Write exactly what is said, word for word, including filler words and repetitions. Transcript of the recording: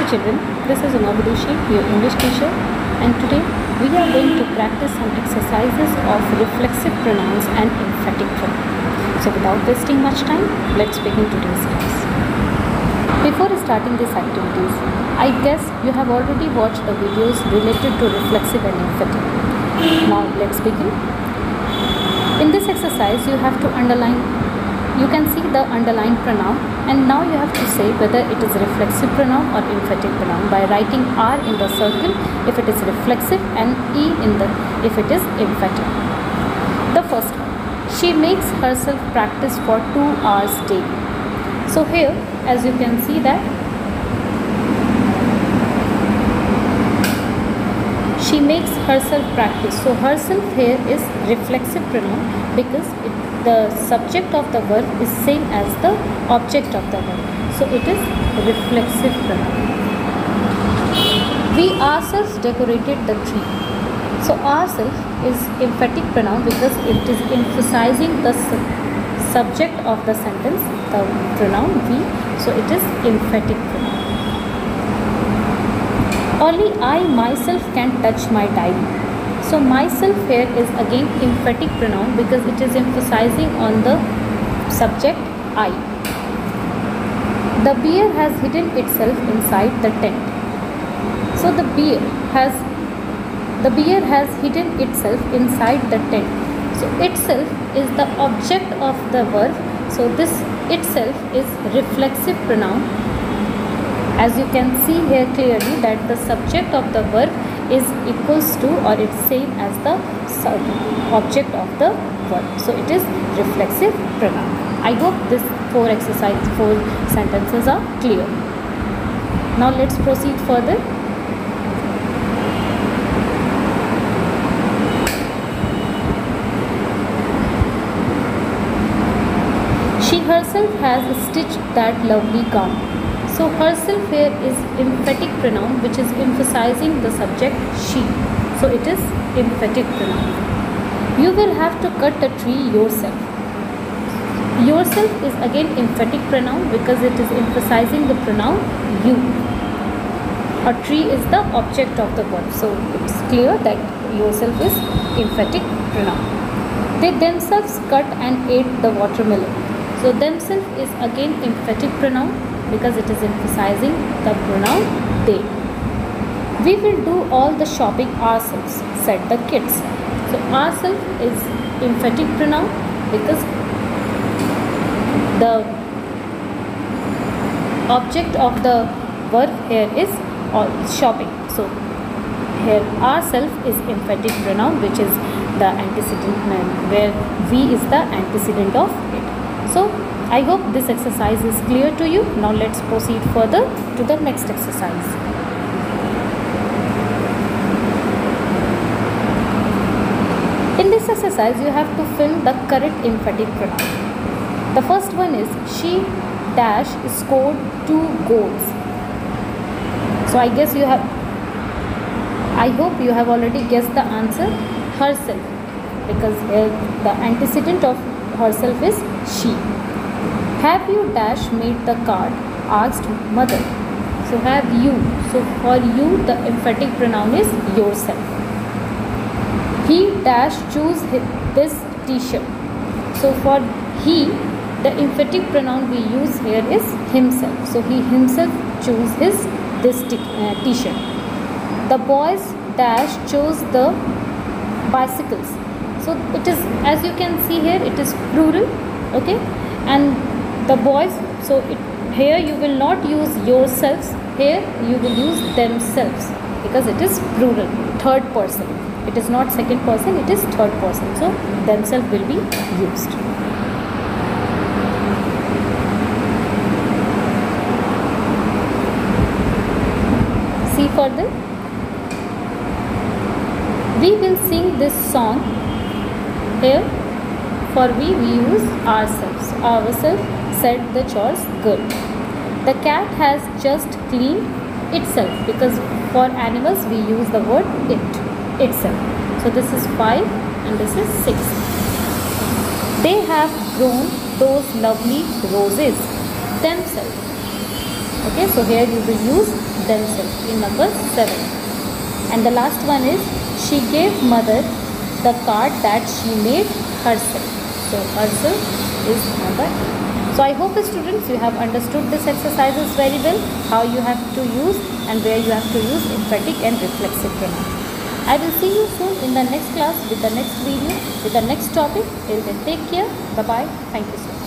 Hello children, this is Uma Vidushi, your English teacher, and today we are going to practice some exercises of reflexive pronouns and emphatic pronouns. So without wasting much time, let's begin today's class. Before starting these activities, I guess you have already watched the videos related to reflexive and emphatic. Now let's begin. In this exercise, you have to underline, you can see the underlined pronoun, and now you have to say whether it is reflexive pronoun or emphatic pronoun by writing R in the circle if it is reflexive and E in the if it is emphatic. The first one, she makes herself practice for two hours daily. So here, as you can see that she makes herself practice. So herself here is reflexive pronoun because it, the subject of the verb is same as the object of the verb. So it is reflexive pronoun. We ourselves decorated the tree. So ourselves is emphatic pronoun because it is emphasizing the su subject of the sentence, the pronoun we. So it is emphatic pronoun. Only I myself can touch my diary. So myself here is again emphatic pronoun because it is emphasizing on the subject I. The bear has hidden itself inside the tent. So the bear has the bear has hidden itself inside the tent. So itself is the object of the verb. So this itself is reflexive pronoun. As you can see here clearly that the subject of the verb is equals to or it's same as the object of the verb. So it is reflexive pronoun. I hope this four exercise, four sentences are clear. Now let's proceed further. She herself has stitched that lovely gown. So herself here is emphatic pronoun which is emphasizing the subject she. So it is emphatic pronoun. You will have to cut the tree yourself. Yourself is again emphatic pronoun because it is emphasizing the pronoun you. A tree is the object of the verb. So it's clear that yourself is emphatic pronoun. They themselves cut and ate the watermelon. So themselves is again emphatic pronoun because it is emphasizing the pronoun they. We will do all the shopping ourselves, said the kids. So ourselves is emphatic pronoun because the object of the verb here is shopping. So here ourselves is emphatic pronoun which is the antecedent where we is the antecedent of it. So I hope this exercise is clear to you. Now let's proceed further to the next exercise. In this exercise, you have to fill the correct emphatic pronoun. The first one is she dash scored two goals. So I guess you have, I hope you have already guessed the answer, herself, because here the antecedent of herself is she. Have you dash made the card? Asked mother. So have you. So for you the emphatic pronoun is yourself. He dash choose this t-shirt. So for he the emphatic pronoun we use here is himself. So he himself choose his this t-shirt. The boys dash chose the bicycles. So it is, as you can see here, it is plural, okay, and the boys, so it, here you will not use yourselves, here you will use themselves because it is plural, third person. It is not second person, it is third person. So themselves will be used. See further. We will sing this song. Here for we we use ourselves. Ourselves, said the chores girl. The cat has just cleaned itself because for animals we use the word it, itself. So this is five and this is six. They have grown those lovely roses themselves. Okay, so here you will use themselves in number seven. And the last one is, she gave mother the card that she made herself. So herself is number eight. So I hope students you have understood this exercises very well, how you have to use and where you have to use emphatic and reflexive pronoun. I will see you soon in the next class with the next video, with the next topic. Till then, take care. Bye bye. Thank you so much.